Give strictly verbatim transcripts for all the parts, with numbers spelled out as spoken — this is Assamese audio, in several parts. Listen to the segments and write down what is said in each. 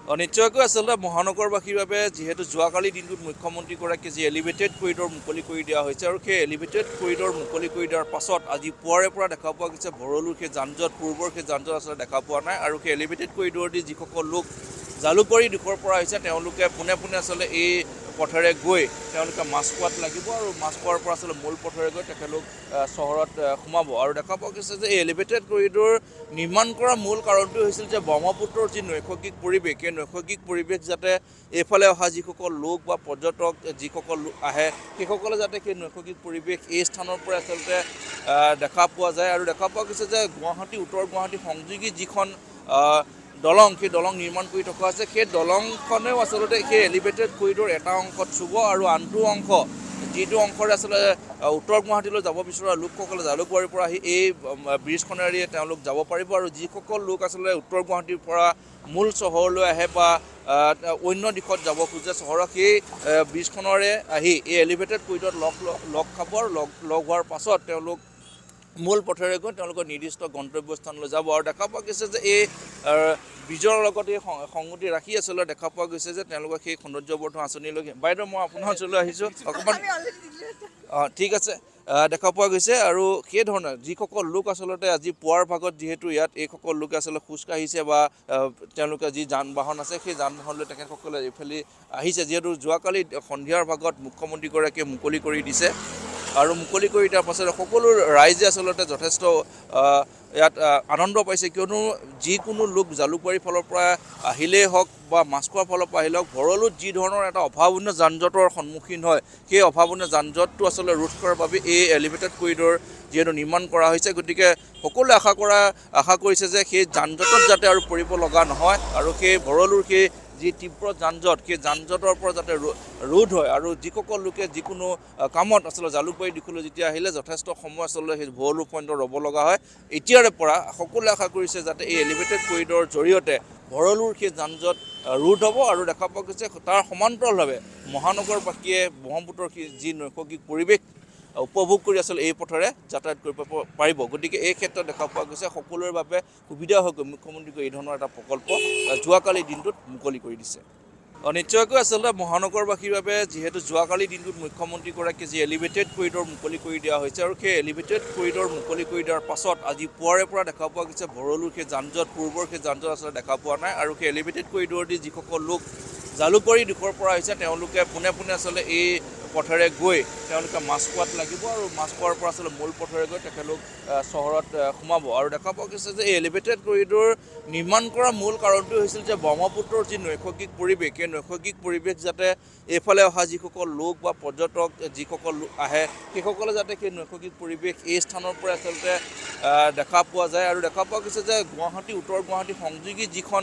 নিশ্চয়কৈ আচলতে মহানগৰবাসীৰ বাবে যিহেতু যোৱাকালি দিনটোত মুখ্যমন্ত্ৰীগৰাকীয়ে যি এলিভেটেড কৰিডৰ মুকলি কৰি দিয়া হৈছে আৰু সেই এলিভেটেড কৰিডৰ মুকলি কৰি দিয়াৰ পাছত আজি পুৱাৰে পৰা দেখা পোৱা গৈছে ভৰলুৰ সেই যান-জঁট পূৰ্বৰ সেই যান-জঁট আচলতে দেখা পোৱা নাই আৰু সেই এলিভেটেড কৰিডৰ দি যিসকল লোক জালুকবাৰী দিশৰ পৰা আহিছে তেওঁলোকে পোনে পোনে আচলতে এই পথেৰে গৈ তেওঁলোকে মাছখোৱাত লাগিব আৰু মাছখোৱাৰ পৰা আচলতে মূল পথেৰে গৈ তেখেতলোক চহৰত সোমাব আৰু দেখা পোৱা গৈছে যে এই এলিভেটেড কৰিডৰ নিৰ্মাণ কৰাৰ মূল কাৰণটো হৈছিল যে ব্ৰহ্মপুত্ৰৰ যি নৈসৰ্গিক পৰিৱেশ সেই নৈসৰ্গিক পৰিৱেশ যাতে এইফালে অহা যিসকল লোক বা পৰ্যটক যিসকল আহে সেইসকলে যাতে সেই নৈসৰ্গিক পৰিৱেশ এই স্থানৰ পৰা আচলতে দেখা পোৱা যায় আৰু দেখা পোৱা গৈছে যে গুৱাহাটী উত্তৰ গুৱাহাটী সংযোগী যিখন দলং সেই দলং নিৰ্মাণ কৰি থকা আছে সেই দলংখনেও আচলতে সেই এলিভেটেড কৰিডৰ এটা অংশত চুব আৰু আনটো অংশ যিটো অংশৰে আচলতে উত্তৰ গুৱাহাটীলৈ যাব বিচৰা লোকসকলে জালুকবাৰীৰ পৰা আহি এই ব্ৰিজখনেৰে তেওঁলোক যাব পাৰিব আৰু যিসকল লোক আচলতে উত্তৰ গুৱাহাটীৰ পৰা মূল চহৰলৈ আহে বা অন্য দিশত যাব খোজে চহৰক সেই ব্ৰিজখনেৰে আহি এই এলিভেটেড কৰিডৰত লগ লগ খাব আৰু লগ লগ হোৱাৰ পাছত তেওঁলোক মূল পথেৰে গৈ তেওঁলোকৰ নিৰ্দিষ্ট গন্তব্যস্থানলৈ যাব আৰু দেখা পোৱা গৈছে যে এই ব্ৰিজৰ লগত এই সংগতি ৰাখি আচলতে দেখা পোৱা গৈছে যে তেওঁলোকে সেই সৌন্দৰ্যবৰ্ধন আঁচনিলৈ বাইদেউ মই আপোনাৰ ওচৰলৈ আহিছোঁ অকণমান অঁ ঠিক আছে দেখা পোৱা গৈছে আৰু সেই ধৰণে যিসকল লোক আচলতে আজি পুৱাৰ ভাগত যিহেতু ইয়াত এইসকল লোকে আচলতে খোজকাঢ়িছে বা তেওঁলোকে যি যান বাহন আছে সেই যান বাহনলৈ তেখেতসকলে এইফালে আহিছে যিহেতু যোৱাকালি সন্ধিয়াৰ ভাগত মুখ্যমন্ত্ৰীগৰাকীয়ে মুকলি কৰি দিছে আৰু মুকলি কৰি দিয়াৰ পাছত সকলো ৰাইজে আচলতে যথেষ্ট ইয়াত আনন্দ পাইছে কিয়নো যিকোনো লোক জালুকবাৰীৰ ফালৰ পৰা আহিলেই হওক বা মাছখোৱাৰ ফালৰ পৰা আহিলে হওক ভৰলুত যি ধৰণৰ এটা অভাৱনীয় যান জঁটৰ সন্মুখীন হয় সেই অভাৱনীয় যান জঁটটো আচলতে ৰোধ কৰাৰ বাবে এই এলিভেটেড কৰিডৰ যিহেতু নিৰ্মাণ কৰা হৈছে গতিকে সকলোৱে আশা কৰা আশা কৰিছে যে সেই যান জঁটত যাতে আৰু পৰিব লগা নহয় আৰু সেই ভৰলুৰ সেই যি তীব্ৰ যান জঁট সেই যান জঁটৰ পৰা যাতে ৰোধ হয় আৰু যিসকল লোকে যিকোনো কামত আচলতে জালুকবাৰী দিশলৈ যেতিয়া আহিলে যথেষ্ট সময় আচলতে সেই ভৰলু পইণ্টত ৰ'ব লগা হয় এতিয়াৰে পৰা সকলোৱে আশা কৰিছে যাতে এই এলিভেটেড কৰিডৰৰ জৰিয়তে ভৰলুৰ সেই যান জঁট ৰোধ হ'ব আৰু দেখা পোৱা গৈছে তাৰ সমান্তৰালভাৱে মহানগৰবাসীয়ে ব্ৰহ্মপুত্ৰৰ যি নৈসৰ্গিক পৰিৱেশ উপভোগ কৰি আচলতে এই পথেৰে যাতায়াত কৰিব পাৰিব গতিকে এই ক্ষেত্ৰত দেখা পোৱা গৈছে সকলোৰে বাবে সুবিধা হৈ গৈ মুখ্যমন্ত্ৰীক এই ধৰণৰ এটা প্ৰকল্প যোৱাকালি দিনটোত মুকলি কৰি দিছে নিশ্চয়কৈ আচলতে মহানগৰবাসীৰ বাবে যিহেতু যোৱাকালি দিনটোত মুখ্যমন্ত্ৰীগৰাকীয়ে যি এলিভেটেড কৰিডৰ মুকলি কৰি দিয়া হৈছে আৰু সেই এলিভেটেড কৰিডৰ মুকলি কৰি দিয়াৰ পাছত আজি পুৱাৰে পৰা দেখা পোৱা গৈছে ভৰলুৰ সেই যান জঁট পূৰ্বৰ সেই যান জঁট আচলতে দেখা পোৱা নাই আৰু সেই এলিভেটেড কৰিডৰ দি যিসকল লোক জালুকবাৰী দিশৰ পৰা আহিছে তেওঁলোকে পোনে পোনে আচলতে এই পথেৰে গৈ তেওঁলোকে মাছখোৱাত লাগিব আৰু মাছখোৱাৰ পৰা আচলতে মূল পথেৰে গৈ তেখেতলোক চহৰত সোমাব আৰু দেখা পোৱা গৈছে যে এই এলিভেটেড কৰিডৰ নিৰ্মাণ কৰাৰ মূল কাৰণটো হৈছিল যে ব্ৰহ্মপুত্ৰৰ যি নৈসৰ্গিক পৰিৱেশ সেই নৈসৰ্গিক পৰিৱেশ যাতে এইফালে অহা যিসকল লোক বা পৰ্যটক যিসকল আহে সেইসকলে যাতে সেই নৈসৰ্গিক পৰিৱেশ এই স্থানৰ পৰা আচলতে দেখা পোৱা যায় আৰু দেখা পোৱা গৈছে যে গুৱাহাটী উত্তৰ গুৱাহাটী সংযোগী যিখন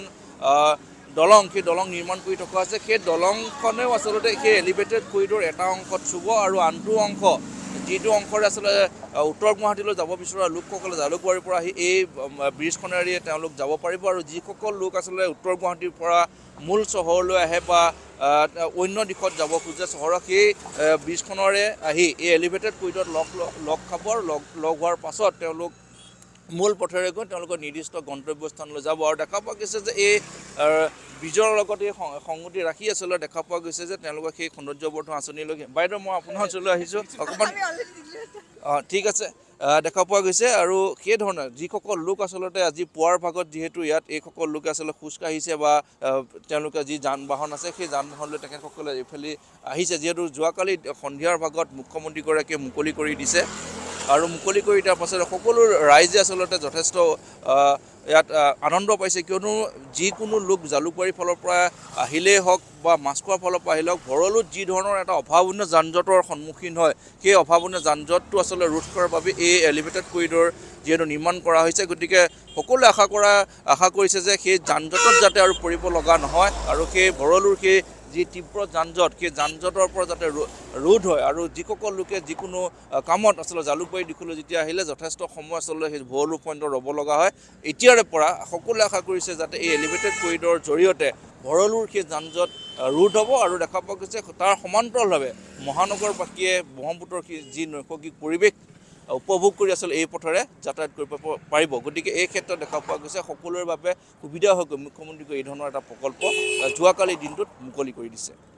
দলং সেই দলং নিৰ্মাণ কৰি থকা আছে সেই দলংখনেও আচলতে সেই এলিভেটেড কৰিডৰ এটা অংশত চুব আৰু আনটো অংশ যিটো অংশৰে আচলতে উত্তৰ গুৱাহাটীলৈ যাব বিচৰা লোকসকলে জালুকবাৰীৰ পৰা আহি এই ব্ৰিজখনেৰে তেওঁলোক যাব পাৰিব আৰু যিসকল লোক আচলতে উত্তৰ গুৱাহাটীৰ পৰা মূল চহৰলৈ আহে বা অন্য দিশত যাব খোজে চহৰক সেই ব্ৰিজখনেৰে আহি এই এলিভেটেড কৰিডৰত লগ লগ খাব আৰু লগ লগ হোৱাৰ পাছত তেওঁলোক মূল পথেৰে গৈ তেওঁলোকৰ নিৰ্দিষ্ট গন্তব্যস্থানলৈ যাব আৰু দেখা পোৱা গৈছে যে এই ব্ৰিজৰ লগত এই সংগতি ৰাখি আচলতে দেখা পোৱা গৈছে যে তেওঁলোকে সেই সৌন্দৰ্যবৰ্ধন আঁচনিলৈ বাইদেউ মই আপোনাৰ ওচৰলৈ আহিছোঁ অকণমান অঁ ঠিক আছে দেখা পোৱা গৈছে আৰু সেই ধৰণে যিসকল লোক আচলতে আজি পুৱাৰ ভাগত যিহেতু ইয়াত এইসকল লোকে আচলতে খোজকাঢ়িছে বা তেওঁলোকে যি যান বাহন আছে সেই যান বাহনলৈ তেখেতসকলে এইফালে আহিছে যিহেতু যোৱাকালি সন্ধিয়াৰ ভাগত মুখ্যমন্ত্ৰীগৰাকীয়ে মুকলি কৰি দিছে আৰু মুকলি কৰি দিয়াৰ পাছত সকলো ৰাইজে আচলতে যথেষ্ট ইয়াত আনন্দ পাইছে কিয়নো যিকোনো লোক জালুকবাৰীৰ ফালৰ পৰা আহিলেই হওক বা মাছখোৱাৰ ফালৰ পৰা আহিলে হওক ভৰলুত যি ধৰণৰ এটা অভাৱনীয় যান জঁটৰ সন্মুখীন হয় সেই অভাৱনীয় যান জঁটটো আচলতে ৰোধ কৰাৰ বাবে এই এলিভেটেড কৰিডৰ যিহেতু নিৰ্মাণ কৰা হৈছে গতিকে সকলোৱে আশা কৰা আশা কৰিছে যে সেই যান জঁটত যাতে আৰু পৰিব লগা নহয় আৰু সেই ভৰলুৰ সেই যি তীব্ৰ যান জঁট সেই যান জঁটৰ পৰা যাতে ৰোধ হয় আৰু যিসকল লোকে যিকোনো কামত আচলতে জালুকবাৰী দিশলৈ যেতিয়া আহিলে যথেষ্ট সময় আচলতে সেই ভৰলু পইণ্টত ৰ'ব লগা হয় এতিয়াৰে পৰা সকলোৱে আশা কৰিছে যাতে এই এলিভেটেড কৰিডৰৰ জৰিয়তে ভৰলুৰ সেই যান জঁট ৰোধ হ'ব আৰু দেখা পোৱা গৈছে তাৰ সমান্তৰালভাৱে মহানগৰবাসীয়ে ব্ৰহ্মপুত্ৰৰ যি নৈসৰ্গিক পৰিৱেশ উপভোগ কৰি আচলতে এই পথৰে যাতায়াত কৰিব পাৰিব। গতিকে এই ক্ষেত্ৰত দেখা পোৱা গৈছে সকলোৰে বাবে সুবিধা হৈ গৈ মুখ্যমন্ত্ৰীয়ে এই ধৰণৰ এটা প্ৰকল্প যোৱাকালি দিনটোত মুকলি কৰি দিছে।